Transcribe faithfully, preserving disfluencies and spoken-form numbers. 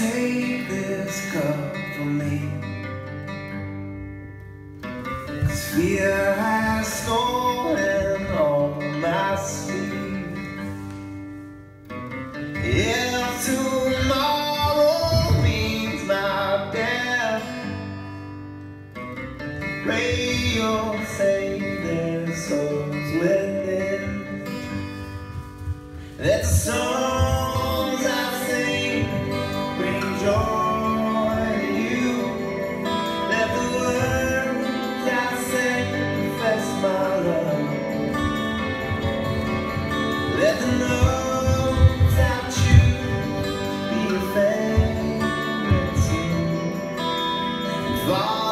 take this cup from me, 'cause fear has stolen all my sleep. If tomorrow means my death, pray you'll save their souls within. That the songs I sing bring joy to you. Let the words I say confess my love. Let the notes I choose be a favorite tune.